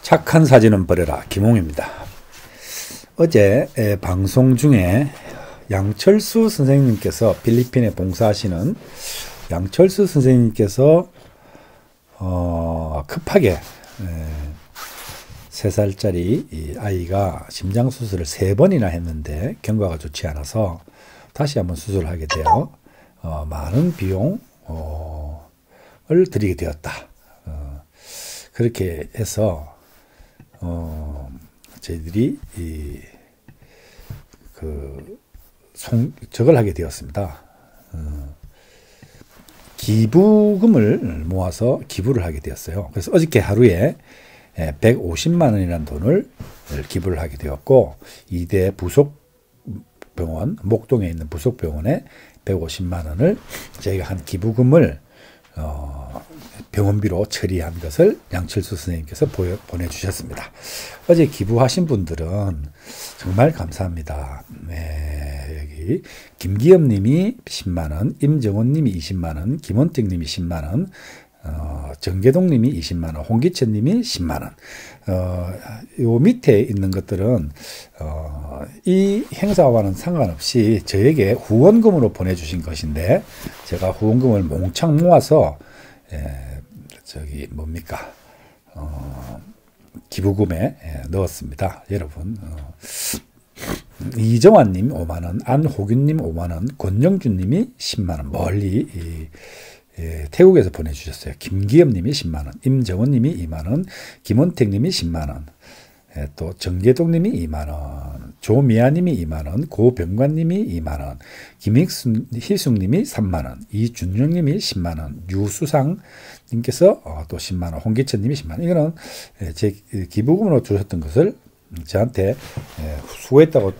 착한 사진은 버려라. 김홍입니다. 어제 방송 중에 양철수 선생님께서 필리핀에 봉사하시는 양철수 선생님께서 급하게 3살짜리 아이가 심장수술을 3번이나 했는데 경과가 좋지 않아서 다시 한번 수술을 하게 되어 많은 비용을 들이게 되었다. 그렇게 해서 저희들이 저걸 하게 되었습니다. 기부금을 모아서 기부를 하게 되었어요. 그래서 어저께 하루에 150만 원이라는 돈을 기부를 하게 되었고, 이대 부속병원, 목동에 있는 부속병원에 150만 원을 저희가 한 기부금을 병원비로 처리한 것을 양철수 선생님께서 보내주셨습니다. 어제 기부하신 분들은 정말 감사합니다. 여기 김기엽 님이 10만 원, 임정원 님이 20만 원, 김원택 님이 10만 원, 정계동 님이 20만 원, 홍기천 님이 10만 원. 요 밑에 있는 것들은 이 행사와는 상관없이 저에게 후원금으로 보내주신 것인데, 제가 후원금을 몽창 모아서 기부금에 넣었습니다. 여러분, 이정환님 5만원, 안호균님 5만원, 권영준님이 10만원, 멀리 태국에서 보내주셨어요. 김기엽님이 10만원, 임정원님이 2만원, 김원택님이 10만원, 또 정계동님이 2만원, 조미아님이 2만원, 고병관님이 2만원, 김희숙님이 3만원, 이준영님이 10만원, 유수상님께서 또 10만원, 홍기천님이 10만원. 이거는 제 기부금으로 주셨던 것을 저한테 수고했다고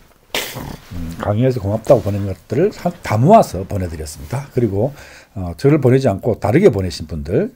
강의해서 고맙다고 보낸 것들을 다 모아서 보내드렸습니다. 그리고 저를 보내지 않고 다르게 보내신 분들,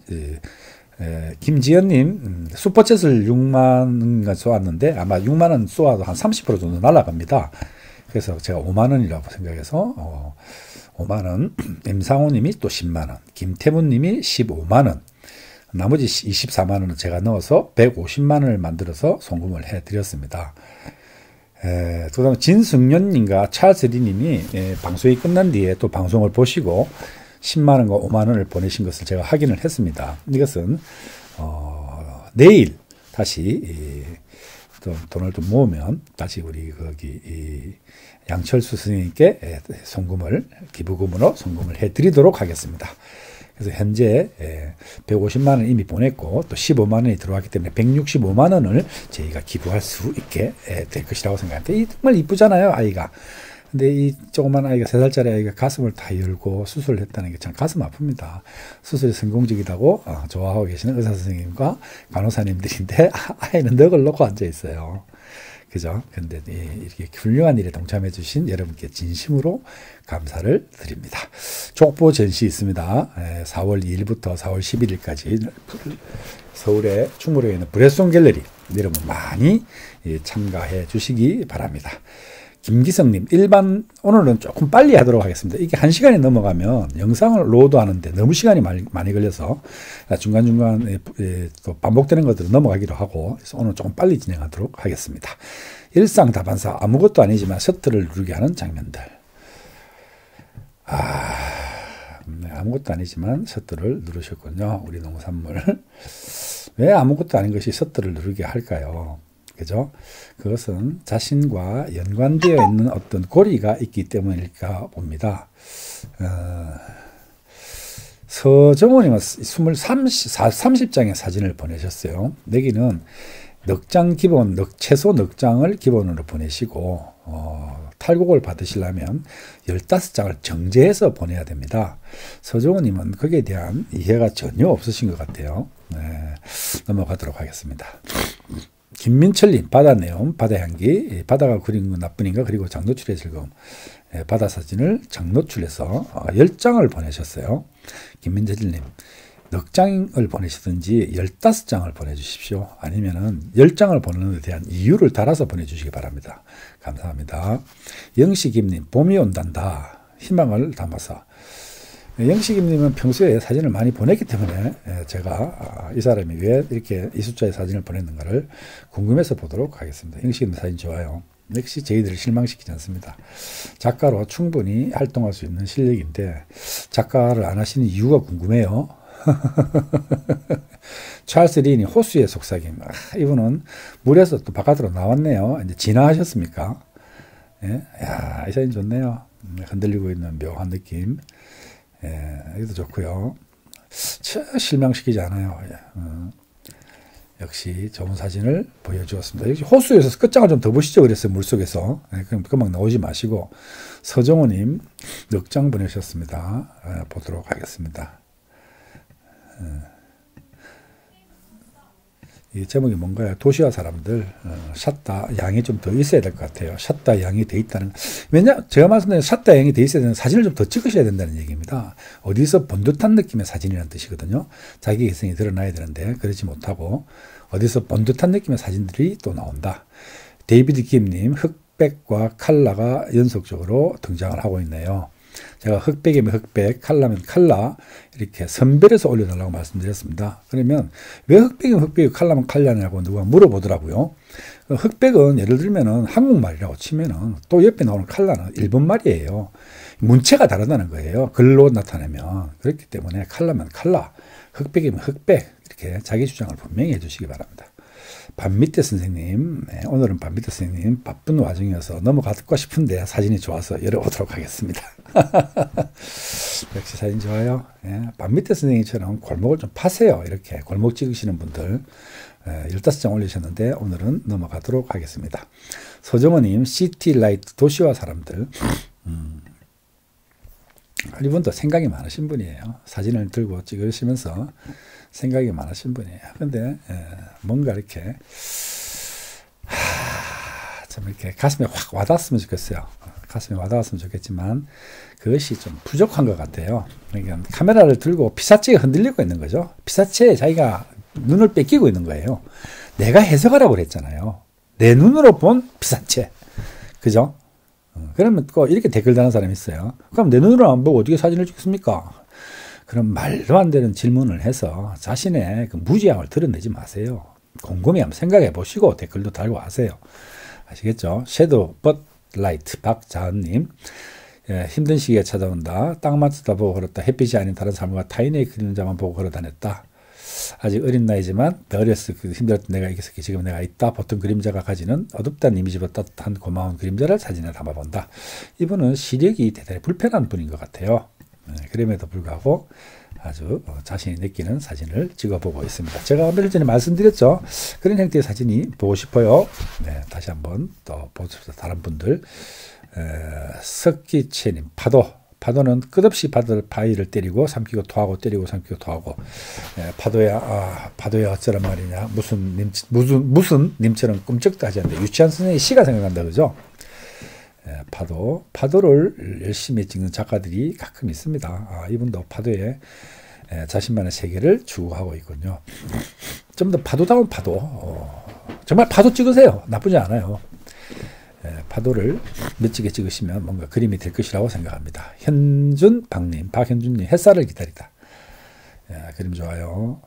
김지연님 슈퍼챗을 6만원 쏘았는데 아마 6만원 쏘아도 한 30% 정도 날아갑니다. 그래서 제가 5만원이라고 생각해서 5만원, 임상호님이 또 10만원, 김태문님이 15만원, 나머지 24만원은 제가 넣어서 150만원을 만들어서 송금을 해드렸습니다. 그 다음에 진승련님과 찰스리님이 방송이 끝난 뒤에 또 방송을 보시고 10만원과 5만원을 보내신 것을 제가 확인을 했습니다. 이것은 내일 다시 또 돈을 좀 모으면 다시 우리 거기 양철수 선생님께 송금을 기부금으로 송금을 해드리도록 하겠습니다. 그래서 현재 150만원 이미 보냈고 또 15만원이 들어왔기 때문에 165만원을 저희가 기부할 수 있게 될 것이라고 생각합니다. 정말 이쁘잖아요, 아이가. 근데 이 조그만 아이가, 3살짜리 아이가 가슴을 다 열고 수술을 했다는 게 참 가슴 아픕니다. 수술이 성공적이라고 좋아하고 계시는 의사 선생님과 간호사님들인데 아이는 넋을 놓고 앉아 있어요. 그죠? 근데 이렇게 훌륭한 일에 동참해 주신 여러분께 진심으로 감사를 드립니다. 족보 전시 있습니다. 4월 2일부터 4월 11일까지 서울의 충무로에 있는 브레송 갤러리, 여러분 많이 참가해 주시기 바랍니다. 김기성님, 오늘은 조금 빨리 하도록 하겠습니다. 이게 1시간이 넘어가면 영상을 로드하는데 너무 시간이 많이 걸려서 중간중간 또 반복되는 것들을 넘어가기도 하고, 그래서 오늘 조금 빨리 진행하도록 하겠습니다. 일상다반사, 아무것도 아니지만 셔터를 누르게 하는 장면들. 아무것도 아니지만 셔터를 누르셨군요. 우리 농산물. 왜 아무것도 아닌 것이 셔터를 누르게 할까요? 그죠? 그것은 자신과 연관되어 있는 어떤 고리가 있기 때문일까 봅니다. 서정호님은 30장의 사진을 보내셨어요. 여기는 최소 넉 장을 기본으로 보내시고, 탈곡을 받으시려면 15장을 정제해서 보내야 됩니다. 서정호님은 거기에 대한 이해가 전혀 없으신 것 같아요. 넘어가도록 하겠습니다. 김민철님, 바다 내용, 바다 향기, 바다가 그린 건 나뿐인가, 그리고 장노출의 즐거움. 바다 사진을 장노출해서 10장을 보내셨어요. 김민철님, 넉 장을 보내시든지 15장을 보내주십시오. 아니면은 10장을 보내는 데 대한 이유를 달아서 보내주시기 바랍니다. 감사합니다. 영식임님, 봄이 온단다. 희망을 담아서. 영식님은 평소에 사진을 많이 보냈기 때문에 제가 이 사람이 왜 이렇게 이 숫자의 사진을 보냈는가를 궁금해서 보도록 하겠습니다. 영식님 사진 좋아요. 역시 저희들을 실망시키지 않습니다. 작가로 충분히 활동할 수 있는 실력인데 작가를 안 하시는 이유가 궁금해요. 찰스 린이 호수의 속삭임. 이분은 물에서 또 바깥으로 나왔네요. 이제 진화하셨습니까? 예? 야, 이 사진 좋네요. 흔들리고 있는 묘한 느낌. 예, 이것도 좋고요. 실망시키지 않아요. 역시 좋은 사진을 보여주었습니다. 역시 호수에서 끝장을 좀 더 보시죠. 그랬어요. 물속에서. 예, 그럼 금방 나오지 마시고. 서정호님 넉 장 보내셨습니다. 보도록 하겠습니다. 이 제목이 뭔가요? 도시화 사람들 샷다 양이 좀 더 있어야 될 것 같아요. 샷다 양이 돼 있다는, 왜냐 제가 말씀드린 샷다 양이 돼 있어야 되는 사진을 좀 더 찍으셔야 된다는 얘기입니다. 어디서 본 듯한 느낌의 사진이라는 뜻이거든요. 자기 개성이 드러나야 되는데 그러지 못하고 어디서 본 듯한 느낌의 사진들이 또 나온다. 데이비드 김님 흑백과 칼라가 연속적으로 등장을 하고 있네요. 제가 흑백이면 흑백, 칼라면 칼라 이렇게 선별해서 올려달라고 말씀드렸습니다. 그러면 왜 흑백이면 흑백이고 칼라면 칼라냐고 누가 물어보더라고요. 흑백은 예를 들면은 한국말이라고 치면은 또 옆에 나오는 칼라는 일본말이에요. 문체가 다르다는 거예요. 글로 나타내면. 그렇기 때문에 칼라면 칼라, 흑백이면 흑백 이렇게 자기 주장을 분명히 해주시기 바랍니다. 밤밑에 선생님, 오늘은 밤밑에 선생님 바쁜 와중이어서 넘어갈까 싶은데 사진이 좋아서 열어보도록 하겠습니다. 역시 사진 좋아요. 밤밑에 선생님처럼 골목을 좀 파세요. 이렇게 골목 찍으시는 분들 15장 올리셨는데 오늘은 넘어가도록 하겠습니다. 서정호님 시티라이트 도시화 사람들. 이분도 생각이 많으신 분이에요. 사진을 들고 찍으시면서 생각이 많으신 분이에요. 근데 뭔가 이렇게 좀 이렇게 가슴에 확 와닿았으면 좋겠어요. 가슴에 와닿았으면 좋겠지만 그것이 좀 부족한 것 같아요. 그러니까 카메라를 들고 피사체가 흔들리고 있는 거죠. 피사체에 자기가 눈을 뺏기고 있는 거예요. 내가 해석하라고 그랬잖아요. 내 눈으로 본 피사체. 그죠? 그러면 꼭 이렇게 댓글 다는 사람이 있어요. 그럼 내 눈으로 안 보고 어떻게 사진을 찍습니까? 그럼 말도 안 되는 질문을 해서 자신의 그 무지함을 드러내지 마세요. 곰곰이 한번 생각해 보시고 댓글도 달고 하세요. 아시겠죠? 섀도우 벗라이트 박자은님, 힘든 시기에 찾아온다. 땅만 쳐다보고 걸었다. 햇빛이 아닌 다른 삶과 타인의 그림자만 보고 걸어다녔다. 아직 어린 나이지만 더 어렸을 그 힘들었던 내가 있었기에 지금 내가 있다. 보통 그림자가 가지는 어둡다는 이미지보다 따뜻한 고마운 그림자를 사진에 담아본다. 이분은 시력이 대단히 불편한 분인 것 같아요. 그럼에도 불구하고 아주 자신이 느끼는 사진을 찍어보고 있습니다. 제가 며칠 전에 말씀드렸죠. 그런 형태의 사진이 보고 싶어요. 네, 다시 한번 또 보십시오. 다른 분들. 석기채님 파도는 끝없이 바위를 때리고 삼키고 토하고 때리고 삼키고 토하고. 파도야 어쩌란 말이냐. 무슨 님처럼 꿈쩍도 하지 않는데 유치한 선생님의 시가 생각난다 그죠? 파도를 열심히 찍는 작가들이 가끔 있습니다. 이분도 파도에 자신만의 세계를 추구하고 있군요. 좀 더 파도다운 파도. 정말 파도 찍으세요. 나쁘지 않아요. 파도를 멋지게 찍으시면 뭔가 그림이 될 것이라고 생각합니다. 박현준님, 햇살을 기다리다. 그림 좋아요.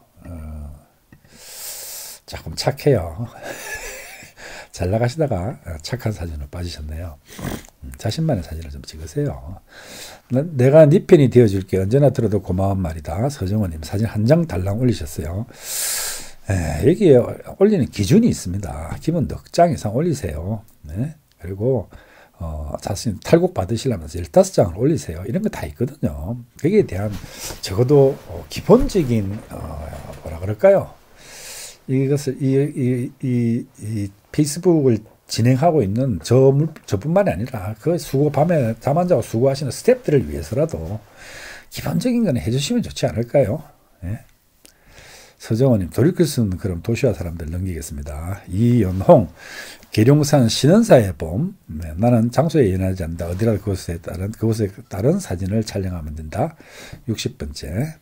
조금 착해요. 잘 나가시다가 착한 사진으로 빠지셨네요. 자신만의 사진을 좀 찍으세요. 내가 네 편이 되어줄게. 언제나 들어도 고마운 말이다. 서정호님 사진 한 장 달랑 올리셨어요. 여기에 올리는 기준이 있습니다. 기본 넉 장 이상 올리세요. 네? 그리고 자신 탈곡 받으시려면 15장을 올리세요. 이런 거 다 있거든요. 거기에 대한 적어도 기본적인 뭐라 그럴까요? 이것을 이 페이스북을 진행하고 있는 저뿐만이 아니라 그 밤에 잠 안 자고 수고하시는 스태프들을 위해서라도 기본적인 건 해주시면 좋지 않을까요? 네? 서정호님, 돌이킬 수 없는 그런 도시화 사람들 넘기겠습니다. 이연홍, 계룡산 신원사의 봄. 네, 나는 장소에 연하지 않는다. 어디라도 그곳에 따른 사진을 촬영하면 된다. 60번째.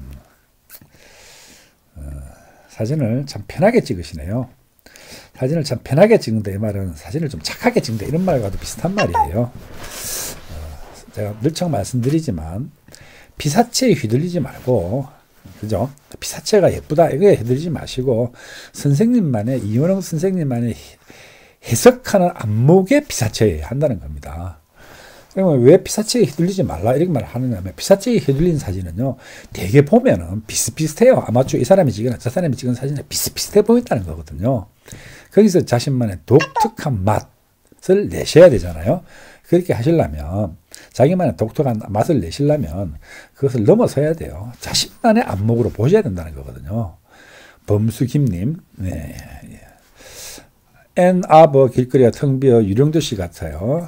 사진을 참 편하게 찍으시네요. 사진을 참 편하게 찍는다 이 말은 사진을 좀 착하게 찍는다 이런 말과도 비슷한 말이에요. 제가 늘상 말씀드리지만 피사체에 휘둘리지 말고, 그죠? 피사체가 예쁘다 이거에 휘둘리지 마시고 선생님만의 이원영 선생님만의 해석하는 안목의 피사체에 한다는 겁니다. 그러면 왜 피사체에 휘둘리지 말라 이렇게 말을 하느냐면 피사체에 휘둘린 사진은요 되게 보면은 비슷비슷해요. 아마추어 이 사람이 찍은 저 사람이 찍은 사진이 비슷비슷해 보인다는 거거든요. 거기서 자신만의 독특한 맛을 내셔야 되잖아요. 그렇게 하시려면 자기만의 독특한 맛을 내시려면 그것을 넘어서야 돼요. 자신만의 안목으로 보셔야 된다는 거거든요. 범수김님, 네. 앤아버 길거리가 텅 비어 유령도 씨 같아요.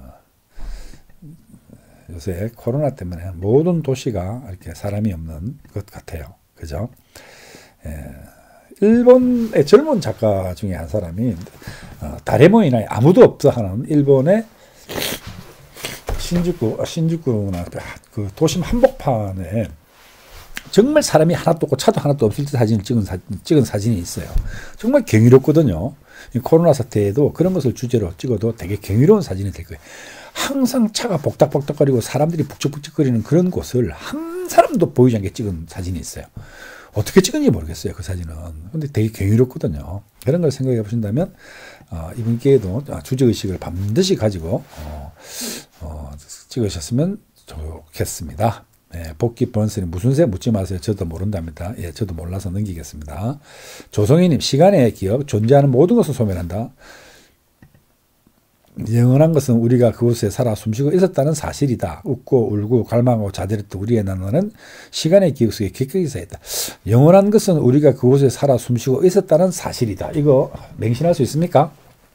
요새 코로나 때문에 모든 도시가 이렇게 사람이 없는 것 같아요. 그죠? 일본의 젊은 작가 중에 한 사람이 다레모이나 아무도 없어 하는 일본의 신주쿠나 그 도심 한복판에 정말 사람이 하나도 없고 차도 하나도 없을 때 사진을 찍은 사진이 있어요. 정말 경이롭거든요. 코로나 사태에도 그런 것을 주제로 찍어도 되게 경이로운 사진이 될 거예요. 항상 차가 복닥복닥거리고 사람들이 북적북적거리는 그런 곳을 한 사람도 보이지 않게 찍은 사진이 있어요. 어떻게 찍은지 모르겠어요. 그 사진은. 근데 되게 경이롭거든요. 그런 걸 생각해 보신다면 이번 기회에도 주제의식을 반드시 가지고 찍으셨으면 좋겠습니다. 네, 복귀 번스는 무슨 새 묻지 마세요. 저도 모른답니다. 예, 저도 몰라서 넘기겠습니다. 조성희님, 시간의 기억, 존재하는 모든 것을 소멸한다. 영원한 것은 우리가 그곳에 살아 숨쉬고 있었다는 사실이다. 웃고 울고 갈망하고 자들했던 우리의 나라는 시간의 기억 속에 깊게 쌓였다. 영원한 것은 우리가 그곳에 살아 숨쉬고 있었다는 사실이다. 이거 맹신할 수 있습니까?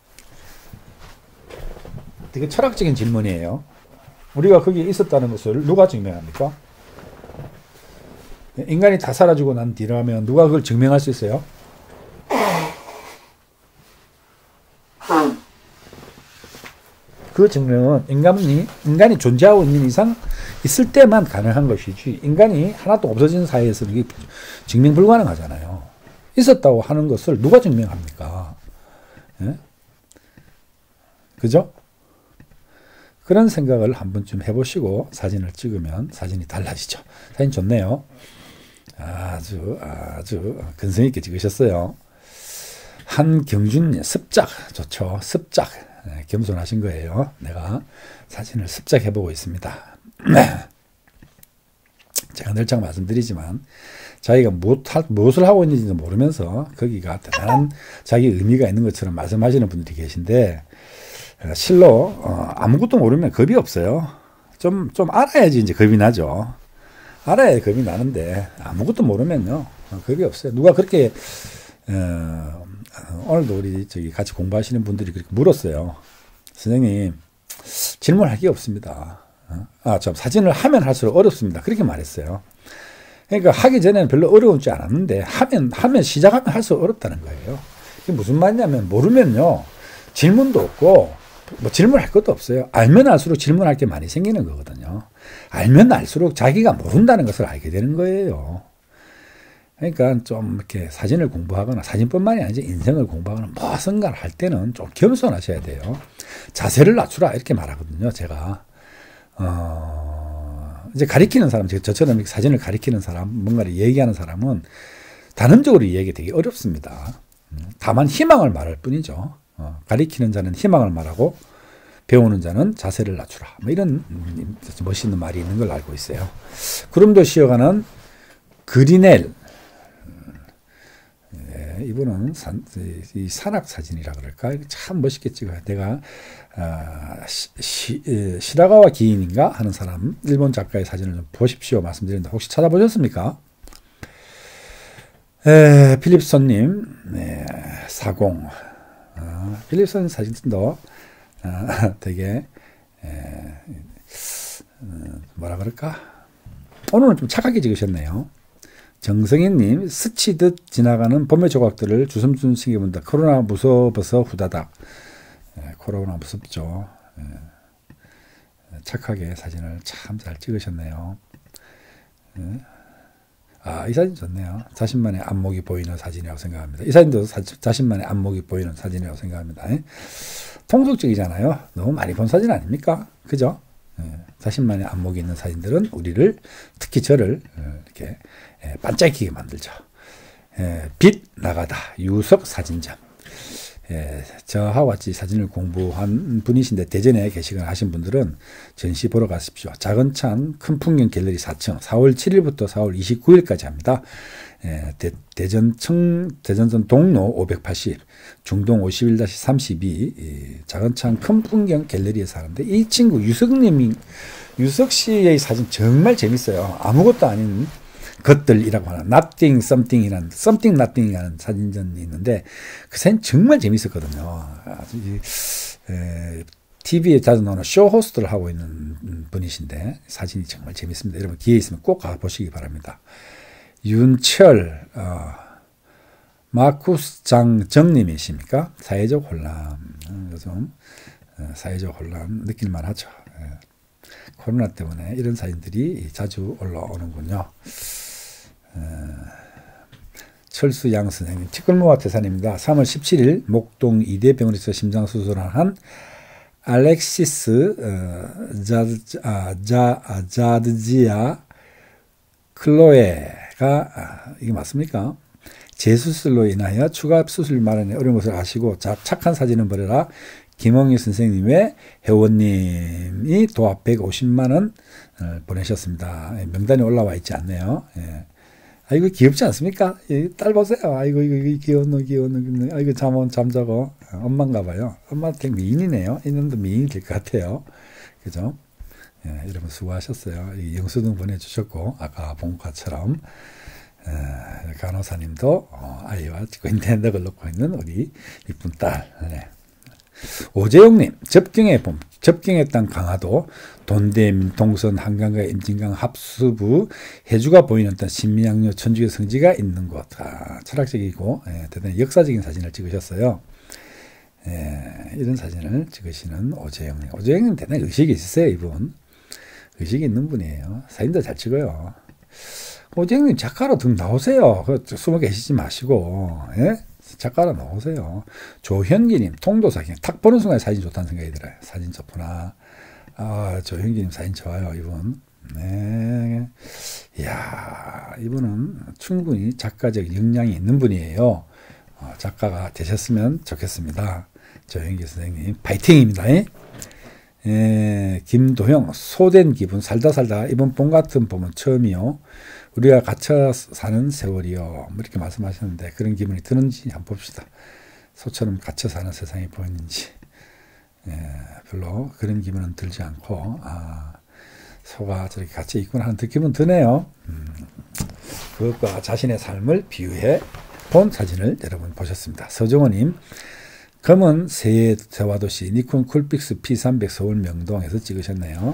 되게 철학적인 질문이에요. 우리가 거기에 있었다는 것을 누가 증명합니까? 인간이 다 사라지고 난 뒤라면 누가 그걸 증명할 수 있어요? 그 증명은 인간이 존재하고 있는 이상 있을 때만 가능한 것이지 인간이 하나도 없어진 사회에서는 이게 증명 불가능하잖아요. 있었다고 하는 것을 누가 증명합니까? 예? 그죠? 그런 생각을 한 번쯤 해보시고 사진을 찍으면 사진이 달라지죠. 사진 좋네요. 아주 근성 있게 찍으셨어요. 한경준님, 습작 좋죠. 습작. 네, 겸손하신 거예요. 내가 사진을 습작해보고 있습니다. 제가 늘상 말씀드리지만 자기가 무엇을 하고 있는지도 모르면서 거기가 대단한 자기 의미가 있는 것처럼 말씀하시는 분들이 계신데 실로 아무것도 모르면 겁이 없어요. 좀 알아야지 이제 겁이 나죠. 알아야 겁이 나는데 아무것도 모르면요 겁이 없어요. 누가 그렇게 오늘도 우리 같이 공부하시는 분들이 그렇게 물었어요. 선생님, 질문할 게 없습니다. 참 사진을 하면 할수록 어렵습니다. 그렇게 말했어요. 그러니까 하기 전에는 별로 어려운지 않았는데 하면 시작하면 할수록 어렵다는 거예요. 이게 무슨 말이냐면 모르면요 질문도 없고 뭐 질문할 것도 없어요. 알면 알수록 질문할 게 많이 생기는 거거든요. 알면 알수록 자기가 모른다는 것을 알게 되는 거예요. 그러니까 좀 이렇게 사진을 공부하거나 사진뿐만이 아니지 인생을 공부하거나 무엇인가를 할 때는 좀 겸손하셔야 돼요. 자세를 낮추라 이렇게 말하거든요. 제가 이제 가리키는 사람, 저처럼 사진을 가리키는 사람, 뭔가를 얘기하는 사람은 단언적으로 얘기 되게 어렵습니다. 다만 희망을 말할 뿐이죠. 가리키는 자는 희망을 말하고 배우는 자는 자세를 낮추라. 뭐 이런 멋있는 말이 있는 걸 알고 있어요. 구름도 쉬어가는 그리넬. 이분은 이 산악 사진이라 그럴까? 참 멋있게 찍어요. 내가 시라가와 기인인가 하는 사람, 일본 작가의 사진을 좀 보십시오. 말씀드렸는데 혹시 찾아보셨습니까? 필립손님, 사공. 필립손 사진도 되게 뭐라 그럴까? 오늘은 좀 착하게 찍으셨네요. 정성희님, 스치듯 지나가는 봄의 조각들을 주섬주섬 챙겨본다. 코로나 무서워서 후다닥. 코로나 무섭죠. 착하게 사진을 참 잘 찍으셨네요. 이 사진 좋네요. 자신만의 안목이 보이는 사진이라고 생각합니다. 이 사진도 자신만의 안목이 보이는 사진이라고 생각합니다. 통속적이잖아요. 너무 많이 본 사진 아닙니까? 그죠? 자신만의 안목이 있는 사진들은 우리를, 특히 저를 이렇게 반짝이게 만들죠. 빛 나가다 유석 사진전. 저하고 같이 사진을 공부한 분이신데 대전에 계시거나 하신 분들은 전시 보러 가십시오. 작은 창 큰 풍경 갤러리 4층 4월 7일부터 4월 29일까지 합니다. 대전선 동로 580 중동 51-32 작은 창 큰 풍경 갤러리에서 하는데, 이 친구 유석 씨의 사진 정말 재밌어요. 아무것도 아닌 것들이라고 하는 nothing something이라는 something nothing이라는 사진전이 있는데 그 사진 정말 재밌었거든요. TV에 자주 나오는 쇼 호스트를 하고 있는 분이신데 사진이 정말 재밌습니다. 여러분 기회 있으면 꼭 가보시기 바랍니다. 윤철 마쿠스 정님이십니까? 사회적 혼란, 요즘 사회적 혼란 느낄만 하죠. 코로나 때문에 이런 사진들이 자주 올라오는군요. 철수양 선생님, 티끌모아 태산입니다. 3월 17일 목동 이대병원에서 심장수술을 한 알렉시스 자드지아 클로에가, 이게 맞습니까? 재수술로 인하여 추가 수술 마련에 어려운 것을 아시고 착한 사진은 버려라. 김홍희 선생님의 회원님이 도합 150만 원 보내셨습니다. 명단에 올라와 있지 않네요. 아이고 귀엽지 않습니까? 딸 보세요. 아이고 이거 귀여운 아이고 잠자고 엄마인가 봐요. 엄마 되게 미인이네요. 이놈도 미인이 될 것 같아요. 그죠? 여러분 수고하셨어요. 영수증 보내주셨고 아까 본 것처럼 간호사님도 아이와 찍고 있는 덕을 놓고 있는 우리 이쁜 딸. 오재용님, 접경의 땅 강화도, 돈댐, 동선, 한강과 임진강 합수부, 해주가 보이는 땅, 신미양요, 천주교 성지가 있는 곳. 철학적이고 대단히 역사적인 사진을 찍으셨어요. 이런 사진을 찍으시는 오재영님. 오재영님 대단히 의식이 있으세요, 이분. 의식이 있는 분이에요. 사진도 잘 찍어요. 오재영님 작가로 등 나오세요. 숨어 계시지 마시고, 작가로 나오세요. 조현기님, 통도사진. 탁 보는 순간 사진 좋다는 생각이 들어요. 사진 좋구나. 조현기님 사진 좋아요, 이분. 네. 이야, 이분은 충분히 작가적 역량이 있는 분이에요. 작가가 되셨으면 좋겠습니다. 조현기 선생님, 파이팅입니다. 김도형, 소된 기분, 살다 이번 봄 같은 봄은 처음이요. 우리가 갇혀 사는 세월이요. 뭐 이렇게 말씀하셨는데 그런 기분이 드는지 한번 봅시다. 소처럼 갇혀 사는 세상이 보이는지. 별로 그런 기분은 들지 않고, 소가 저렇게 갇혀 있구나 하는 기분 드네요. 그것과 자신의 삶을 비유해 본 사진을 여러분 보셨습니다. 서정호님, 검은 새의 대화도시 니콘 쿨픽스 P300 서울 명동에서 찍으셨네요.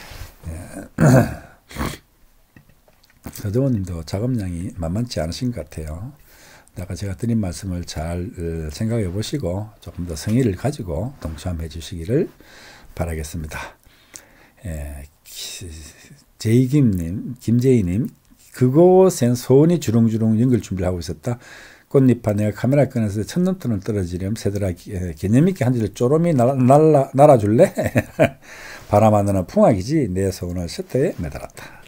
서정호님도 작업량이 만만치 않으신 것 같아요. 아까 제가 드린 말씀을 잘 생각해 보시고 조금 더 성의를 가지고 동참해 주시기를 바라겠습니다. 김재희님, 그곳엔 소원이 주렁주렁 연결 준비를 하고 있었다. 꽃잎아 내가 카메라 꺼내서 첫눈터는 떨어지렴. 새들아 개념있게 한 줄에 쪼롬이 날아줄래? 바람 안 드는 풍악이지 내 소원을 셔터에 매달았다.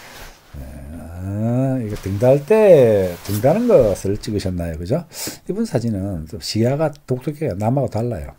이거 등다는 것을 찍으셨나요? 그죠? 이분 사진은 좀 시야가 독특해요. 남하고 달라요.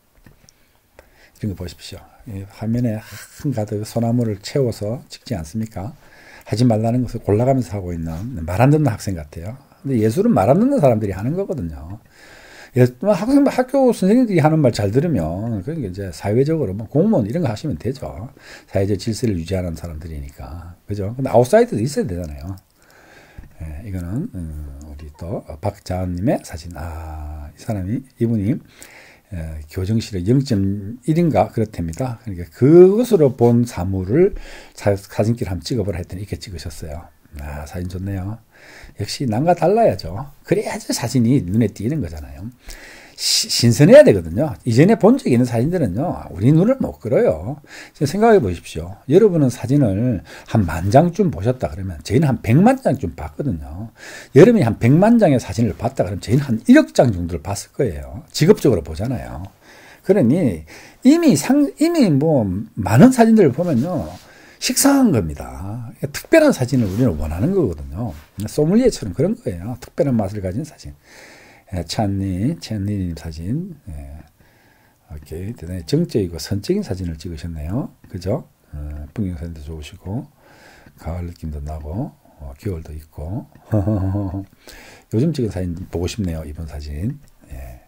이런 거 보십시오. 화면에 한가득 소나무를 채워서 찍지 않습니까? 하지 말라는 것을 골라가면서 하고 있는 말 안 듣는 학생 같아요. 근데 예술은 말 안 듣는 사람들이 하는 거거든요. 학교 선생님들이 하는 말 잘 들으면, 그러니까 이제 사회적으로 뭐 공무원 이런 거 하시면 되죠. 사회적 질서를 유지하는 사람들이니까. 그죠? 근데 아웃사이드도 있어야 되잖아요. 이거는, 우리 또, 박자은님의 사진. 이분이, 교정실에 0.1인가 그렇답니다. 그러니까 그것으로 본 사물을 사진기를 한번 찍어보라 했더니 이렇게 찍으셨어요. 사진 좋네요. 역시 남과 달라야죠. 그래야지 사진이 눈에 띄는 거잖아요. 신선해야 되거든요. 이전에 본 적이 있는 사진들은요, 우리 눈을 못 끌어요. 생각해 보십시오. 여러분은 사진을 한 10,000장쯤 보셨다 그러면 저희는 한 100만 장쯤 봤거든요. 여러분이 한 100만 장의 사진을 봤다 그러면 저희는 한 1억 장 정도를 봤을 거예요. 직업적으로 보잖아요. 그러니 이미 뭐 많은 사진들을 보면요. 식상한 겁니다. 특별한 사진을 우리는 원하는 거거든요. 소믈리에처럼 그런 거예요. 특별한 맛을 가진 사진. 찬니님 사진. 오케이. 대단히 정적이고 선적인 사진을 찍으셨네요. 그죠? 풍경사진도 좋으시고, 가을 느낌도 나고, 겨울도 있고. 요즘 찍은 사진 보고 싶네요. 이번 사진. 예.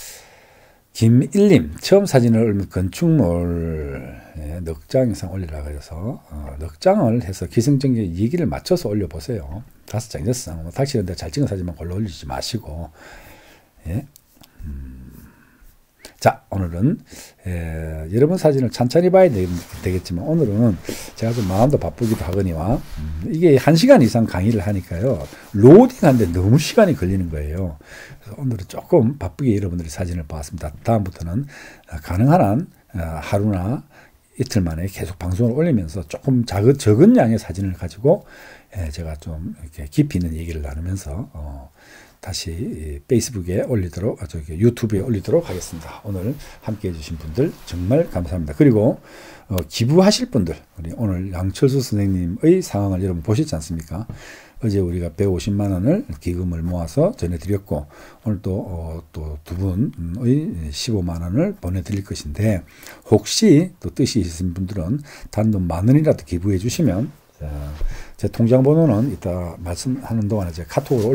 김일님, 처음 사진을 올리면 건축물 넉장 이상 올리라고 해서 넉장을 해서 기승전결 얘기를 맞춰서 올려보세요. 5장, 6장. 뭐 닥치는데 잘 찍은 사진만 골라 올리지 마시고. 예. 자, 오늘은 여러분 사진을 천천히 봐야 되겠지만 오늘은 제가 좀 마음도 바쁘기도 하거니와 이게 1시간 이상 강의를 하니까요. 로딩하는데 너무 시간이 걸리는 거예요. 그래서 오늘은 조금 바쁘게 여러분들이 사진을 봤습니다. 다음부터는 가능한 한 하루나 이틀 만에 계속 방송을 올리면서 조금 적은 양의 사진을 가지고 제가 좀 이렇게 깊이 있는 얘기를 나누면서 다시 페이스북에 올리도록, 유튜브에 올리도록 하겠습니다. 오늘 함께 해주신 분들 정말 감사합니다. 그리고 기부하실 분들, 우리 오늘 양철수 선생님의 상황을 여러분 보셨지 않습니까? 어제 우리가 150만 원을 기금을 모아서 전해드렸고 오늘 또 두 분의 15만 원을 보내드릴 것인데 혹시 또 뜻이 있으신 분들은 단돈 10,000원이라도 기부해 주시면 제 통장 번호는 이따 말씀하는 동안에 제가 카톡으로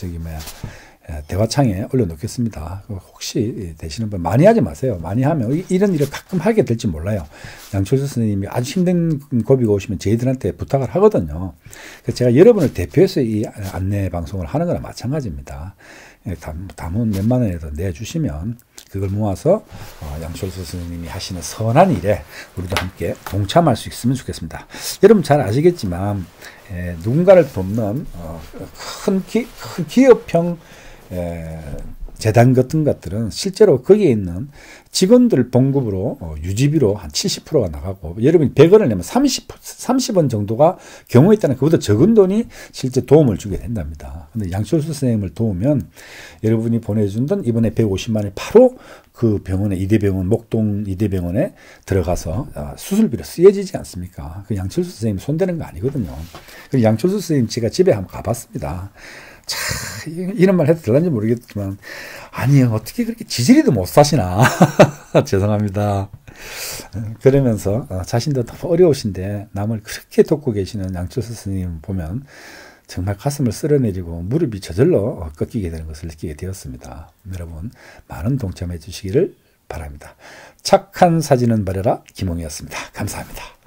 대화창에 올려놓겠습니다. 혹시 되시는 분 많이 하지 마세요. 많이 하면 이런 일을 가끔 하게 될지 몰라요. 양철수 선생님이 아주 힘든 고비가 오시면 저희들한테 부탁을 하거든요. 그래서 제가 여러분을 대표해서 이 안내 방송을 하는 거나 마찬가지입니다. 담은 몇만 원이라도 내주시면 그걸 모아서 양철수 선생님이 하시는 선한 일에 우리도 함께 동참할 수 있으면 좋겠습니다. 여러분 잘 아시겠지만 누군가를 돕는 큰 기업형 재단 같은 것들은 실제로 거기에 있는 직원들 봉급으로 유지비로 한 70%가 나가고 여러분이 100원을 내면 30원 정도가 경우에 따라 그보다 적은 돈이 실제 도움을 주게 된답니다. 근데 양철수 선생님을 도우면 여러분이 보내준 돈 이번에 150만 원이 바로 그 병원에 이대병원 목동 이대병원에 들어가서 수술비로 쓰여지지 않습니까? 그 양철수 선생님 손대는 거 아니거든요. 그 양철수 선생님 제가 집에 한번 가봤습니다. 참, 이런 말 해도 될런지 모르겠지만, 아니, 어떻게 그렇게 지지리도 못 사시나. 죄송합니다. 그러면서, 자신도 너무 어려우신데, 남을 그렇게 돕고 계시는 양철수 스님 보면, 정말 가슴을 쓸어내리고, 무릎이 저절로 꺾이게 되는 것을 느끼게 되었습니다. 여러분, 많은 동참해 주시기를 바랍니다. 착한 사진은 버려라. 김홍이었습니다. 감사합니다.